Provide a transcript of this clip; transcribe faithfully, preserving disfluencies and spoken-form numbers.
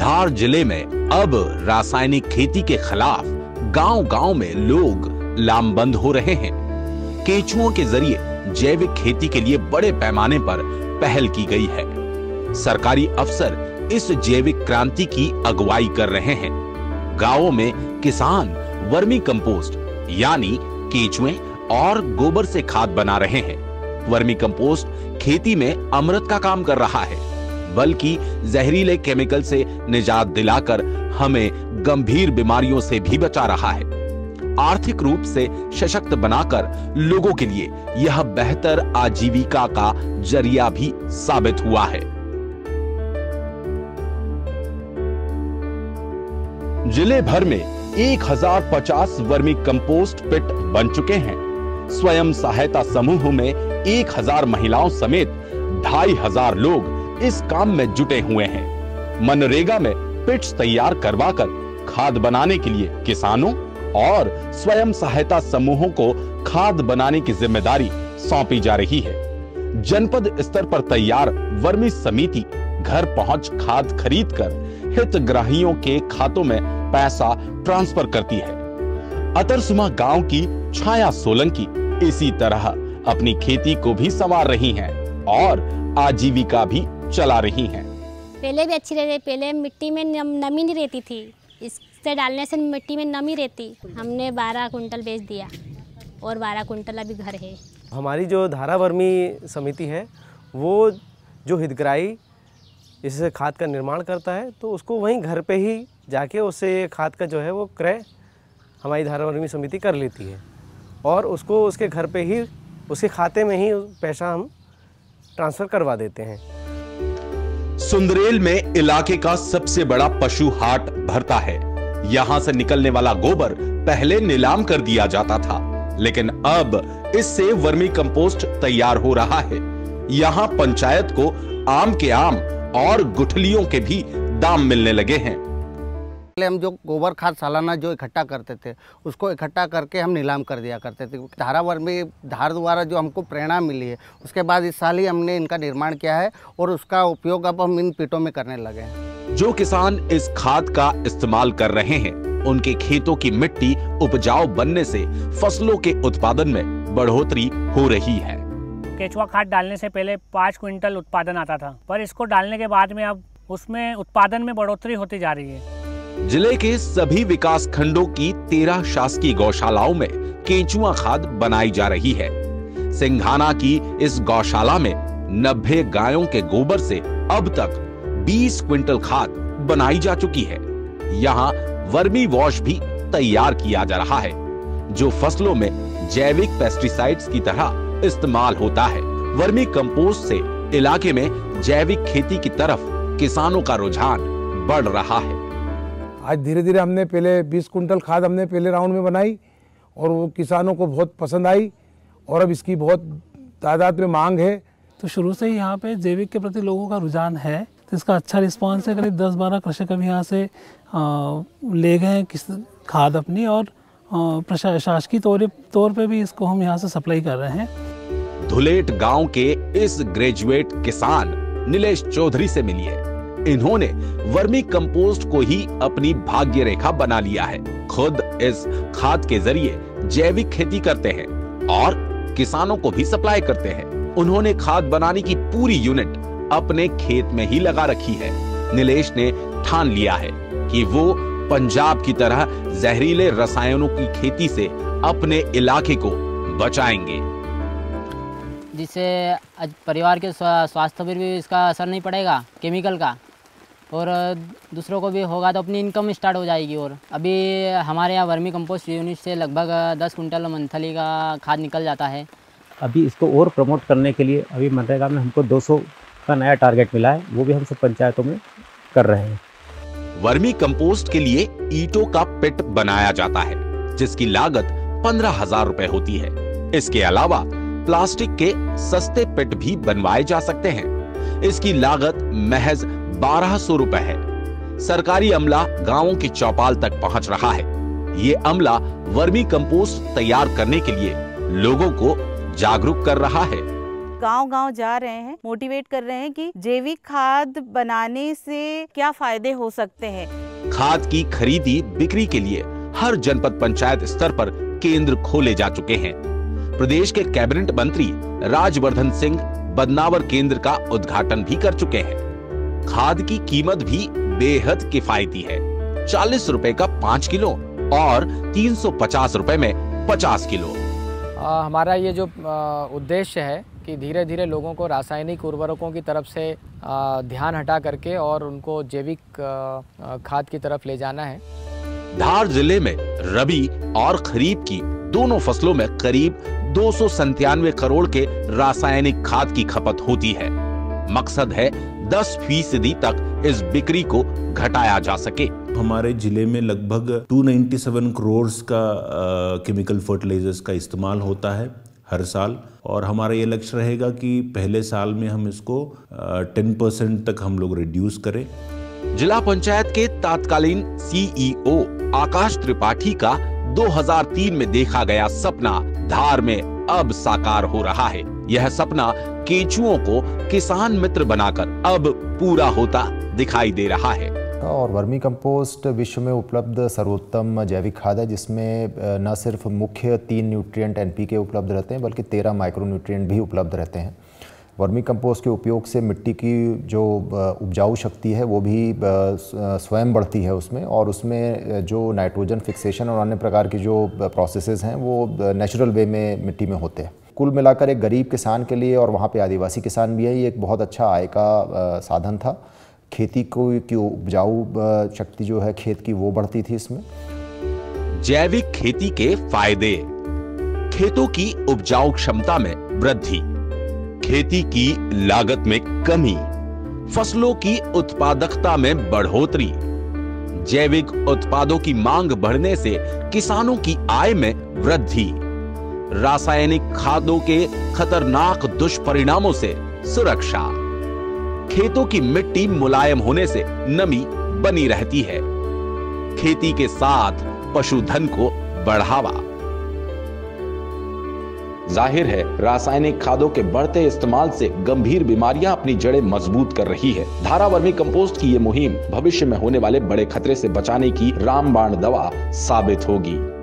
धार जिले में अब रासायनिक खेती के खिलाफ गांव-गांव में लोग लामबंद हो रहे हैं। केंचुओं के जरिए जैविक खेती के लिए बड़े पैमाने पर पहल की गई है। सरकारी अफसर इस जैविक क्रांति की अगुवाई कर रहे हैं। गांवों में किसान वर्मी कंपोस्ट यानी केंचुए और गोबर से खाद बना रहे हैं। वर्मी कंपोस्ट खेती में अमृत का काम कर रहा है, बल्कि जहरीले केमिकल से निजात दिलाकर हमें गंभीर बीमारियों से भी बचा रहा है। आर्थिक रूप से सशक्त बनाकर लोगों के लिए यह बेहतर आजीविका का जरिया भी साबित हुआ है। जिले भर में एक हजार पचास वर्मी कंपोस्ट पिट बन चुके हैं। स्वयं सहायता समूह में एक हजार महिलाओं समेत ढाई हजार लोग इस काम में जुटे हुए हैं। मनरेगा में पिट्स तैयार करवाकर खाद बनाने के लिए किसानों और स्वयं सहायता समूहों को खाद बनाने की जिम्मेदारी सौंपी जा रही है। जनपद स्तर पर तैयार वर्मी समिति घर पहुंच खाद खरीदकर हितग्राहियों के खातों में पैसा ट्रांसफर करती है। अतरसुमा गांव की छाया सोलंकी इसी तरह अपनी खेती को भी संवार रही हैं और आजीविका भी चला रही हैं। पहले भी अच्छी रहती, पहले मिट्टी में नमी नहीं रहती थी, इससे डालने से मिट्टी में नमी रहती। हमने बारह कुंटल बेच दिया और बारह कुंटल अभी घर है। हमारी जो धारा वर्मी समिति है वो जो हितग्राही इससे खाद का निर्माण करता है तो उसको वहीं घर पे ही जाके उससे खाद का जो है वो क्रय हमारी धारा वर्मी समिति कर लेती है और उसको उसके घर पे ही उसके खाते में ही पैसा हम ट्रांसफर करवा देते हैं। सुंदरेल में इलाके का सबसे बड़ा पशु हाट भरता है। यहाँ से निकलने वाला गोबर पहले नीलाम कर दिया जाता था, लेकिन अब इससे वर्मी कंपोस्ट तैयार हो रहा है। यहाँ पंचायत को आम के आम और गुठलियों के भी दाम मिलने लगे हैं। पहले हम जो गोबर खाद सालाना जो इकट्ठा करते थे उसको इकट्ठा करके हम नीलाम कर दिया करते थे। धारा वर्मी धार द्वारा जो हमको प्रेरणा मिली है उसके बाद इस साल ही हमने इनका निर्माण किया है और उसका उपयोग अब हम इन पिटों में करने लगे हैं। जो किसान इस खाद का इस्तेमाल कर रहे हैं उनके खेतों की मिट्टी उपजाऊ बनने से फसलों के उत्पादन में बढ़ोतरी हो रही है। केंचुआ खाद डालने से पहले पाँच क्विंटल उत्पादन आता था, पर इसको डालने के बाद में अब उसमें उत्पादन में बढ़ोतरी होती जा रही है। जिले के सभी विकास खंडों की तेरह शासकीय गौशालाओं में केंचुआ खाद बनाई जा रही है। सिंघाना की इस गौशाला में नब्बे गायों के गोबर से अब तक बीस क्विंटल खाद बनाई जा चुकी है। यहाँ वर्मी वॉश भी तैयार किया जा रहा है, जो फसलों में जैविक पेस्टिसाइड्स की तरह इस्तेमाल होता है। वर्मी कंपोस्ट से इलाके में जैविक खेती की तरफ किसानों का रुझान बढ़ रहा है। आज धीरे धीरे हमने पहले बीस कुंटल खाद हमने पहले राउंड में बनाई और वो किसानों को बहुत पसंद आई और अब इसकी बहुत तादाद में मांग है। तो शुरू से ही यहाँ पे जैविक के प्रति लोगों का रुझान है, तो इसका अच्छा रिस्पांस है। करीब दस बारह कृषक अभी यहाँ से आ, ले गए किस खाद अपनी और प्रशासकीय तौर तौर पे भी इसको हम यहाँ से सप्लाई कर रहे हैं। धुलेट गांव के इस ग्रेजुएट किसान नीलेश चौधरी से मिलिए। इन्होंने वर्मी कंपोस्ट को ही अपनी भाग्य रेखा बना लिया है। खुद इस खाद के जरिए जैविक खेती करते हैं और किसानों को भी सप्लाई करते हैं। उन्होंने खाद बनाने की पूरी यूनिट अपने खेत में ही लगा रखी है। नीलेश ने ठान लिया है कि वो पंजाब की तरह जहरीले रसायनों की खेती से अपने इलाके को बचाएंगे, जिससे परिवार के स्वास्थ्य पर भी इसका असर नहीं पड़ेगा केमिकल का, और दूसरों को भी होगा तो अपनी इनकम स्टार्ट हो जाएगी। और अभी हमारे यहाँ वर्मी कंपोस्ट यूनिट से लगभग दस कुंटल मंथली का खाद निकल जाता है। अभी इसको और प्रमोट करने के लिए अभी मनरेगा में हमको दो सौ का नया टारगेट मिला है, वो भी हम सब पंचायतों में कर रहे हैं। वर्मी कंपोस्ट के लिए ईंटों का पिट बनाया जाता है, जिसकी लागत पंद्रह हजार रुपए होती है। इसके अलावा प्लास्टिक के सस्ते पिट भी बनवाए जा सकते हैं। इसकी लागत महज बारह सौ रुपए है। सरकारी अमला गांवों की चौपाल तक पहुंच रहा है। ये अमला वर्मी कंपोस्ट तैयार करने के लिए लोगों को जागरूक कर रहा है। गांव-गांव जा रहे हैं, मोटिवेट कर रहे हैं कि जैविक खाद बनाने से क्या फायदे हो सकते हैं। खाद की खरीदी बिक्री के लिए हर जनपद पंचायत स्तर पर केंद्र खोले जा चुके हैं। प्रदेश के कैबिनेट मंत्री राजवर्धन सिंह बदनावर केंद्र का उद्घाटन भी कर चुके हैं। खाद की कीमत भी बेहद किफायती है, चालीस रुपए का पाँच किलो और तीन सौ पचास रुपए में पचास किलो। आ, हमारा ये जो उद्देश्य है कि धीरे धीरे लोगों को रासायनिक उर्वरकों की तरफ से आ, ध्यान हटा करके और उनको जैविक खाद की तरफ ले जाना है। धार जिले में रबी और खरीफ की दोनों फसलों में करीब दो सौ संतानवे करोड़ के रासायनिक खाद की खपत होती है। मकसद है दस फीसदी तक इस बिक्री को घटाया जा सके। हमारे जिले में लगभग दो सौ सत्तानवे करोड़ का केमिकल फर्टिलाइजर्स का इस्तेमाल होता है हर साल, और हमारा ये लक्ष्य रहेगा कि पहले साल में हम इसको टेन परसेंट तक हम लोग रिड्यूस करें। जिला पंचायत के तत्कालीन सीईओ आकाश त्रिपाठी का दो हज़ार तीन में देखा गया सपना धार में अब साकार हो रहा है। यह सपना केंचुओं को किसान मित्र बनाकर अब पूरा होता दिखाई दे रहा है। और वर्मी कंपोस्ट विश्व में उपलब्ध सर्वोत्तम जैविक खाद है, जिसमें न सिर्फ मुख्य तीन न्यूट्रिएंट एनपीके उपलब्ध रहते हैं बल्कि तेरह माइक्रोन्यूट्रिएंट भी उपलब्ध रहते हैं। वर्मी कंपोस्ट के उपयोग से मिट्टी की जो उपजाऊ शक्ति है वो भी स्वयं बढ़ती है उसमें, और उसमें जो नाइट्रोजन फिक्सेशन और अन्य प्रकार की जो प्रोसेसेस हैं वो नेचुरल वे में मिट्टी में होते हैं। कुल मिलाकर एक गरीब किसान के लिए, और वहाँ पे आदिवासी किसान भी है, ये एक बहुत अच्छा आय का साधन था। खेती को की उपजाऊ शक्ति जो है खेत की वो बढ़ती थी इसमें। जैविक खेती के फायदे: खेतों की उपजाऊ क्षमता में वृद्धि, खेती की लागत में कमी, फसलों की उत्पादकता में बढ़ोतरी, जैविक उत्पादों की मांग बढ़ने से किसानों की आय में वृद्धि, रासायनिक खादों के खतरनाक दुष्परिणामों से सुरक्षा, खेतों की मिट्टी मुलायम होने से नमी बनी रहती है, खेती के साथ पशुधन को बढ़ावा। जाहिर है रासायनिक खादों के बढ़ते इस्तेमाल से गंभीर बीमारियां अपनी जड़ें मजबूत कर रही है। धारा वर्मी कंपोस्ट की ये मुहिम भविष्य में होने वाले बड़े खतरे से बचाने की रामबाण दवा साबित होगी।